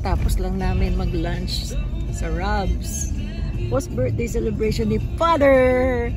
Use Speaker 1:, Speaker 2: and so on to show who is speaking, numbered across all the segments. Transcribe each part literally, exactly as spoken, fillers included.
Speaker 1: Kakatapos lang namin mag-lunch sa Rob's. Post-birthday celebration ni Father!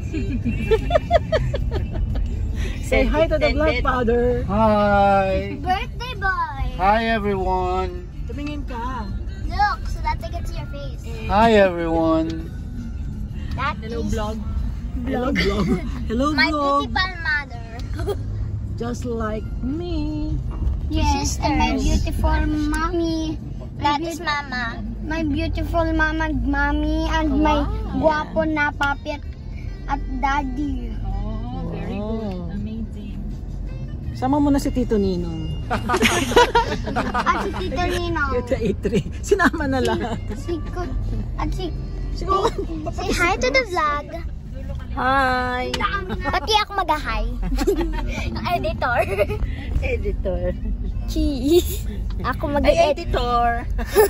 Speaker 1: Say hi to the vlog, Father!
Speaker 2: Hi!
Speaker 3: Birthday boy!
Speaker 2: Hi everyone!
Speaker 1: Tumingin ka.
Speaker 3: Look, so that they can see your face.
Speaker 2: Hi everyone!
Speaker 3: That
Speaker 1: Hello,
Speaker 3: is
Speaker 1: vlog. Hello, vlog. Hello,
Speaker 3: my
Speaker 1: vlog.
Speaker 3: beautiful mother.
Speaker 1: Just like me.
Speaker 3: Yes, and my beautiful mommy. That is mama. My beautiful mama, mommy, and my guwapo na papi at, at daddy.
Speaker 1: Oh, very good. Amazing. Sama mo na si Tito Ninong.
Speaker 3: At si Tito Nino.
Speaker 1: Tito A three. Sinama na lahat.
Speaker 3: Si Kut. At si...
Speaker 1: Sino?
Speaker 3: Say hi to the vlog.
Speaker 1: Hi.
Speaker 3: Pati ako mag-hi. Editor.
Speaker 1: Editor.
Speaker 3: Cheese. Ako mag-editor.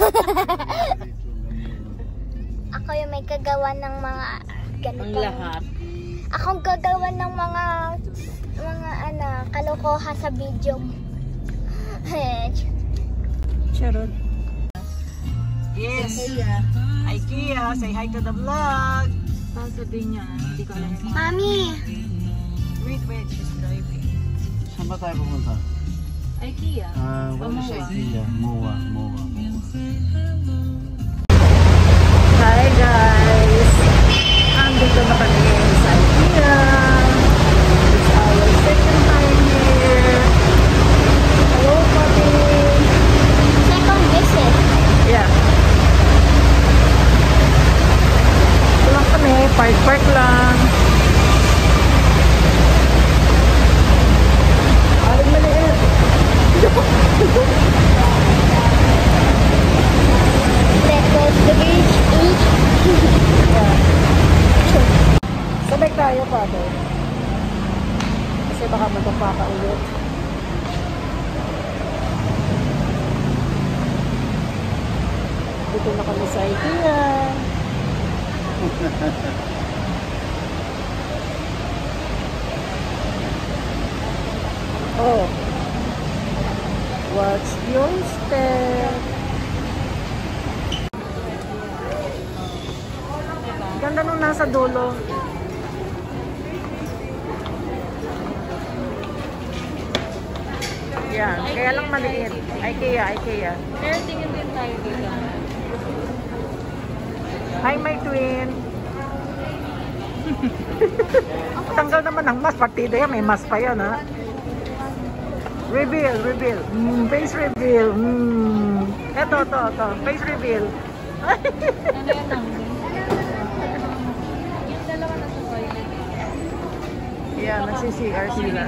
Speaker 3: Ako yung may kagawa ng mga ganito.
Speaker 1: Ang lahat.
Speaker 3: Ako ang gagawa ng mga mga ano, kalokoha sa video.
Speaker 1: Charot. Yes. IKEA. Say hi to the vlog. Sasabihin niya. Hindi ko alam.
Speaker 3: Mami.
Speaker 1: Wait, wait. She's driving.
Speaker 2: Saan ba tayo pupunta?
Speaker 1: IKEA.
Speaker 2: Ah, uh, what is IKEA? Moa, Moa, Moa.
Speaker 1: Hi guys! Andito na kami sa IKEA. It's our second time here. Hello, Papi!
Speaker 3: Second visit.
Speaker 1: Yeah. Ito lang kami. Park-park lang. Aling maliit.
Speaker 3: That was the beach.
Speaker 1: Yeah. Sabay tayo, Papi. Kasi baka matapa ka ulit. Dito na kami sa IKEA. Oh. Watch your step. Ganda nung nasa dulo. Yan, kaya lang maliit. IKEA, IKEA. Pero tingin din tayo dito. Hi, my twin. Tanggal naman ang mask. Partida yan, may mask pa yan, ha? Reveal, reveal. Mm, face reveal. Mm. Eto, eto, eto. Face reveal. Ano yan ang? Yung dalawa na sa toilet. Yan, nagsi-C R sila.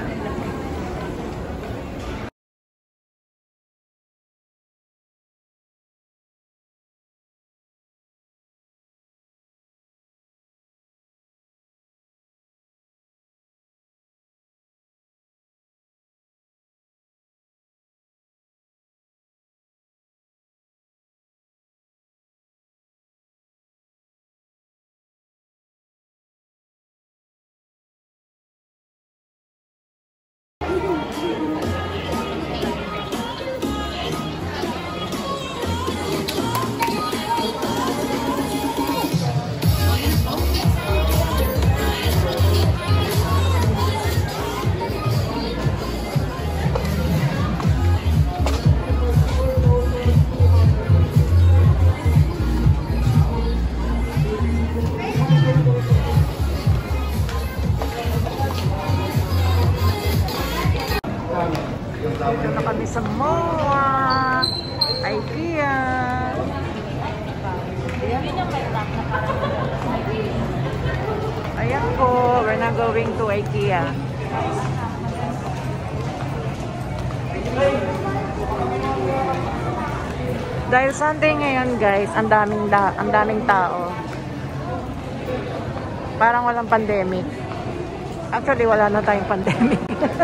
Speaker 1: Dito na kami sa Moa, IKEA. Ayan po, we're now going to IKEA. Dahil Sunday ngayon guys, ang daming, ang daming tao. Parang walang pandemic. Actually, wala na tayong pandemic.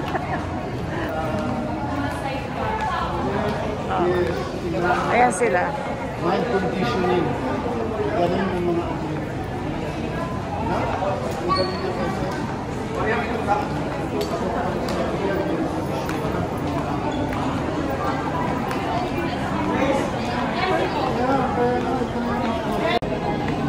Speaker 1: Oh. Ayan sila.
Speaker 2: Mind conditioning. Galing ng mga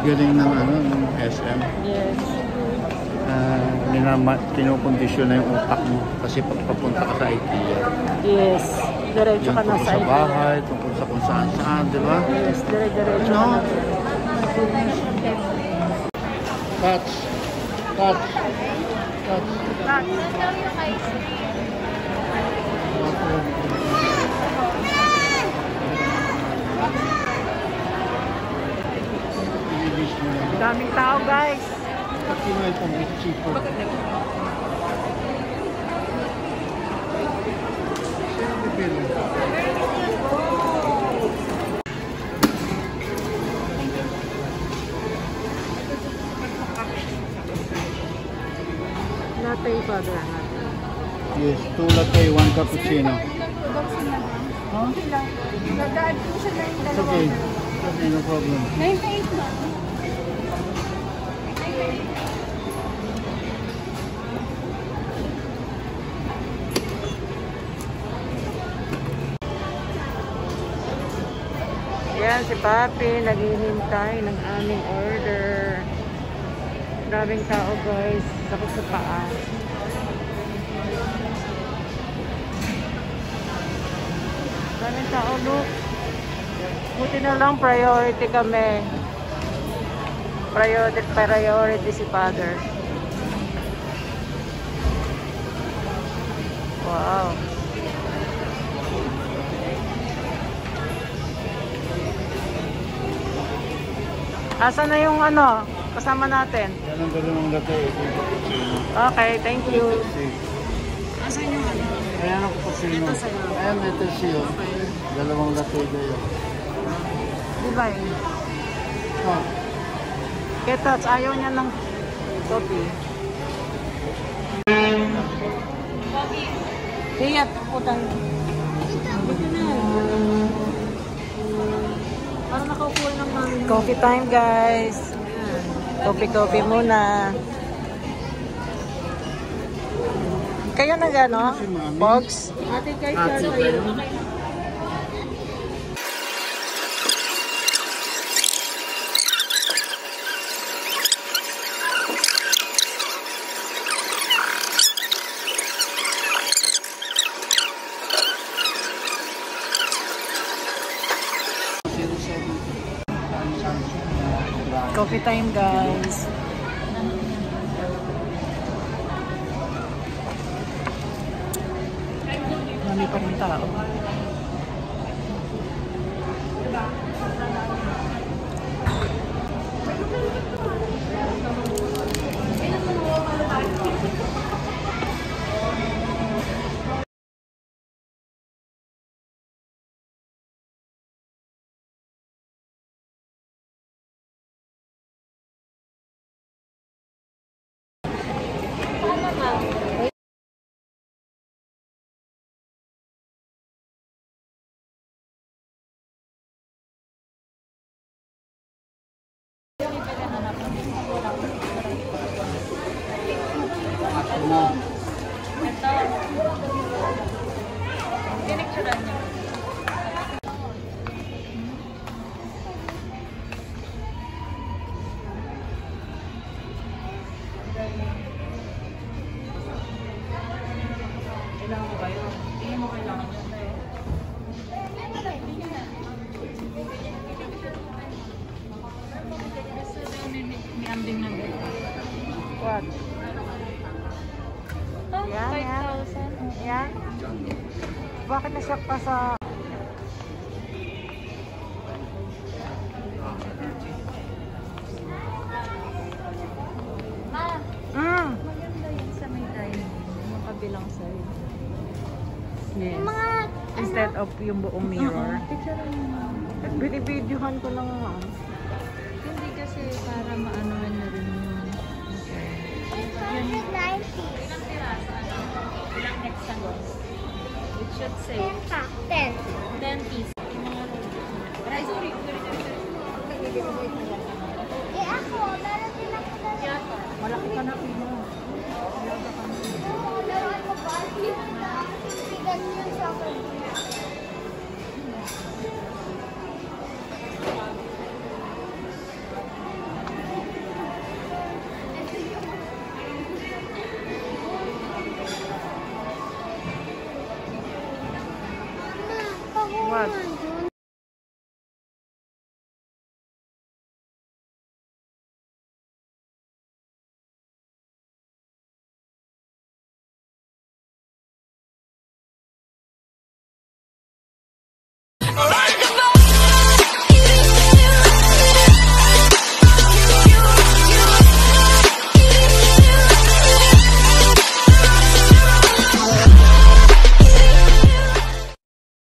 Speaker 2: galing ng ano, ng S M.
Speaker 1: Yes.
Speaker 2: Uh, minama, kinukondisyon na yung utak mo kasi pagpapunta ka sa IKEA.
Speaker 1: Yes. Diretso
Speaker 2: Yung
Speaker 1: ka na
Speaker 2: tungkol
Speaker 1: sa
Speaker 2: sa
Speaker 1: IKEA.
Speaker 2: bahay, tungkol sa kung saan saan, di ba?
Speaker 1: Yes, dire-diretso
Speaker 2: Ano?
Speaker 1: ka na.
Speaker 2: Touch. Touch. Touch. Ilibis mo lang.
Speaker 1: Daming tao, guys.
Speaker 2: Pag kinuha itong bit cheaper. Sino pipili?
Speaker 1: Latte, Father.
Speaker 2: Yes, two latte, one cappuccino. Huh?
Speaker 3: Dadaan po siya na yung
Speaker 2: It's okay. Okay, no problem.
Speaker 3: ninety-eight na.
Speaker 1: Yan, si Papi, naghihintay ng aming order. Daming tao, guys. Sakot sa paa. Daming tao, look. Buti na lang, priority kami. Priority, priority si Father. Wow. Asa na yung ano, kasama natin?
Speaker 2: Yan ang dalawang latte, one cappuccino.
Speaker 1: Okay, thank you.
Speaker 3: Asan yung ano?
Speaker 2: Ayan ang cappuccino.
Speaker 3: Ito sa'yo.
Speaker 2: Ayan, ito siya. Dalawang latte kayo.
Speaker 1: Diba eh?
Speaker 2: Ah,
Speaker 1: Ketats, ayaw niya ng coffee. Kaya, putang.
Speaker 3: Parang nakaupo ng mami.
Speaker 1: Coffee time, guys. Coffee-coffee muna. Kayo na gano?
Speaker 2: si Mami.
Speaker 1: Box?
Speaker 3: Ate, guys,
Speaker 2: Ate,
Speaker 3: sir,
Speaker 2: kayo.
Speaker 1: Coffee time, guys. Marami pa rin tao. Kailangan mo kayo? Tingin mo kailangan mo tayo? May ambing na gano'n. What? Yan, yan. Yan? Bakit na-shock pa sa... Mm.
Speaker 3: Maganda yun sa may dining. Yung kabilang side.
Speaker 1: Yes.
Speaker 3: Mga,
Speaker 1: Instead of yung buong mirror.
Speaker 3: picture mo.
Speaker 1: Binibidyohan ko lang nga.
Speaker 3: Hindi kasi para maanoan na rin yung...
Speaker 1: Okay.
Speaker 3: Yun. ninety. Ilang piraso? Ano? Ilang hexagons? It should say... ten pa. ten. ten pieces. Yung mga roll. Ay, sorry. Sorry, sorry, sorry. Eh ako, meron din ako na...
Speaker 1: Malaki ka na, Pino.
Speaker 3: Meron ko ba? Bigan yun sa akin.
Speaker 4: Right.